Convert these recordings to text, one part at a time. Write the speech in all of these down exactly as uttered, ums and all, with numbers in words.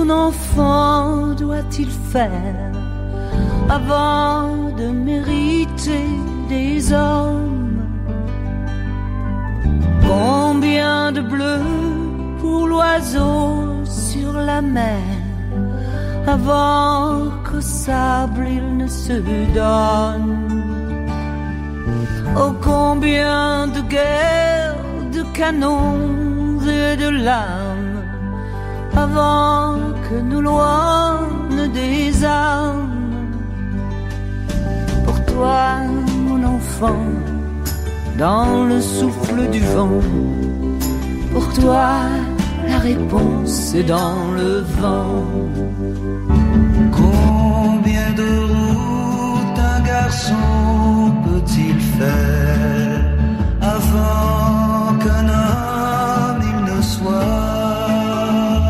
mon enfant doit-il faire avant de mériter des hommes? Combien de bleus pour l'oiseau sur la mer avant qu'au sable il ne se donne? Oh, combien de guerres, de canons et de larmes avant que nous loigne des âmes. Pour toi, mon enfant, dans le souffle du vent, pour toi, la réponse est dans le vent. Combien de routes un garçon peut-il faire avant qu'un homme il ne soit?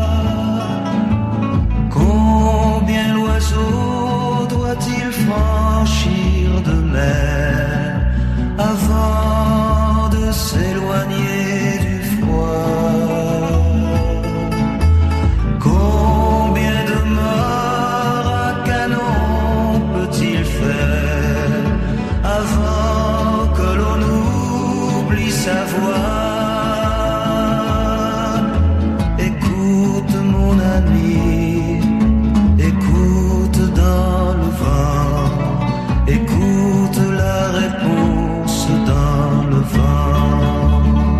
Combien l'oiseau doit-il franchir de mer avant de s'éloigner du froid? Combien de morts à canon peut-il faire avant que l'on oublie sa voix? Écoute mon ami, écoute dans le vent, écoute la réponse dans le vent.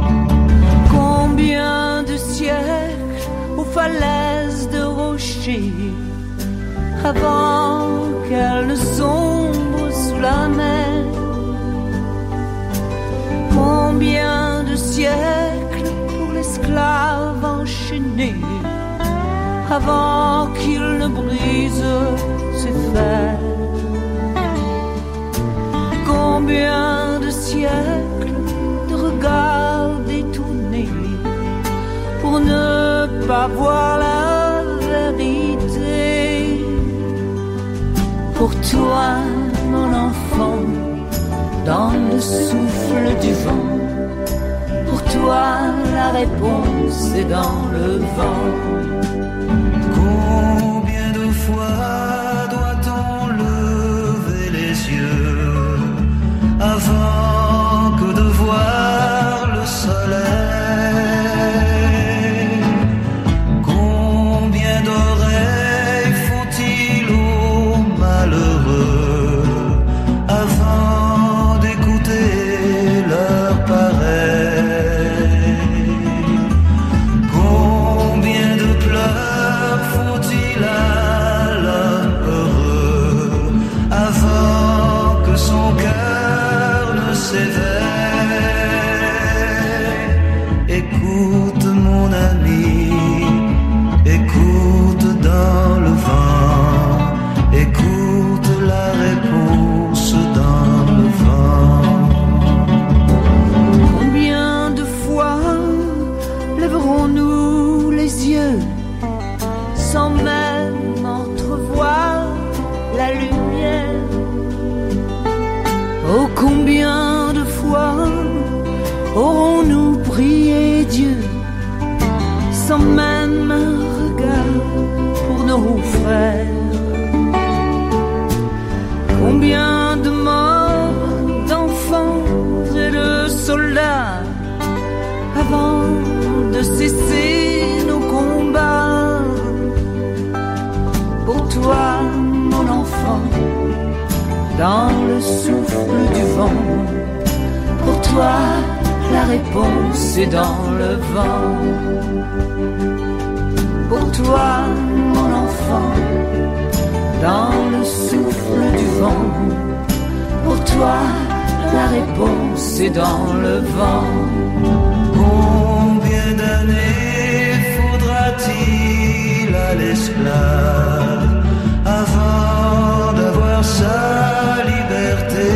Combien de siècles aux falaises de rochers avant qu'elle ne sombre sous la mer? Combien de siècles pour l'esclave enchaîné avant qu'il ne brise ses fers? Combien de siècles de regards détournés pour ne pas voir la vérité? Pour toi, mon enfant, dans le souffle du vent, pour toi, la réponse est dans le vent. Combien de fois doit-on lever les yeux avant que de voir le soleil? Combien d'oreilles faut-il aux malheureux avant d'écouter leur pareil? Combien de pleurs faut-il à l'homme heureux avant que son cœur ne s'éveille? Écoute mon ami, écoute dans le vent, écoute la réponse dans le vent. Combien de fois lèverons-nous les yeux sans même entrevoir la lumière? Oh, combien de fois aurons-nous prié Dieu sans même un regard pour nos frères? Combien de morts, d'enfants et de soldats avant de cesser nos combats? Pour toi, mon enfant, dans le souffle du vent, pour toi, la réponse est dans le vent. Pour toi, mon enfant, dans le souffle du vent, pour toi, la réponse est dans le vent. Combien d'années faudra-t-il à l'esclave avant d'avoir sa liberté?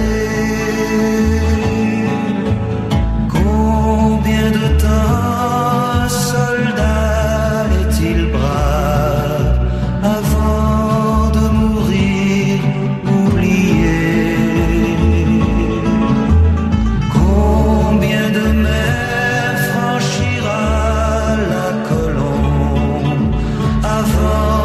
Combien de temps un soldat est-il brave avant de mourir oublié? Combien de mers franchira la colombe avant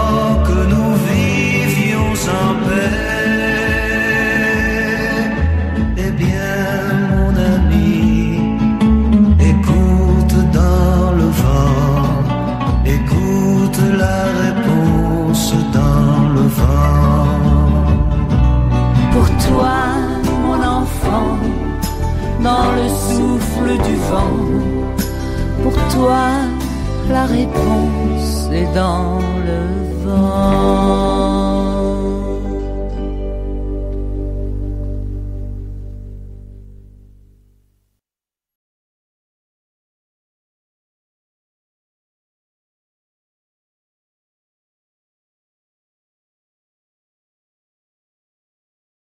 souffle du vent. Pour toi, la réponse est dans le vent.